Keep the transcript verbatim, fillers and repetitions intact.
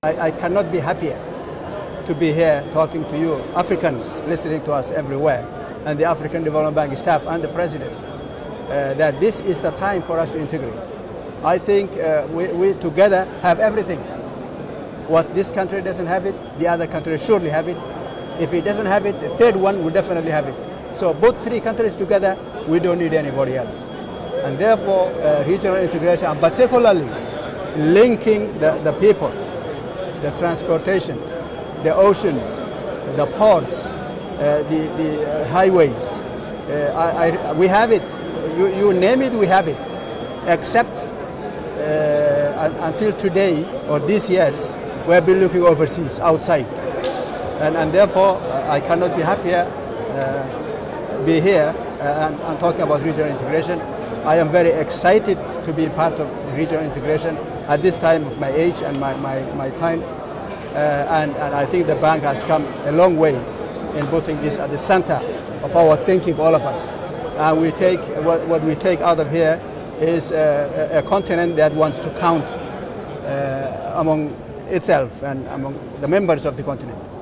I, I cannot be happier to be here talking to you, Africans listening to us everywhere, and the African Development Bank staff and the President, uh, that this is the time for us to integrate. I think uh, we, we together have everything. What this country doesn't have it, the other country surely have it. If it doesn't have it, the third one will definitely have it. So both three countries together, we don't need anybody else. And therefore, uh, regional integration, and particularly linking the, the people, the transportation, the oceans, the ports, uh, the, the uh, highways. Uh, I, I, we have it. You, you name it, we have it. Except uh, until today or these years, we have been looking overseas, outside. And, and therefore, uh, I cannot be happier uh, be here uh, and, and talking about regional integration. I am very excited to be part of regional integration at this time of my age and my, my, my time. Uh, and, and I think the bank has come a long way in putting this at the center of our thinking, all of us. And we take, what, what we take out of here is uh, a, a continent that wants to count uh, among itself and among the members of the continent.